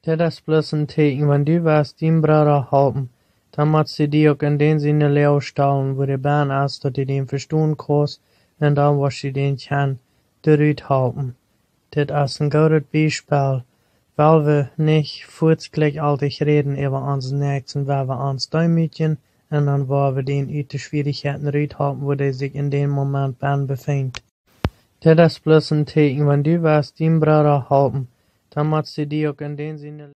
Dat is plus een teken, want du was dien broeder helpen. Dan moet ze die ook in den zin leeuw stellen, wo de baan is, dat die den verstoen kost, en dan was ze den kan eruit helpen. Dit is een goed Beispiel, weil we nicht voortschrittlich altijd reden über onze Nächsten, waar we ons duimetje, en dan waar we den uit de Schwierigkeiten eruit helpen, wo der sich in dem Moment befindt. Dat is plus een teken, want du was dien broeder helpen. Dan moet ze die ook in den zin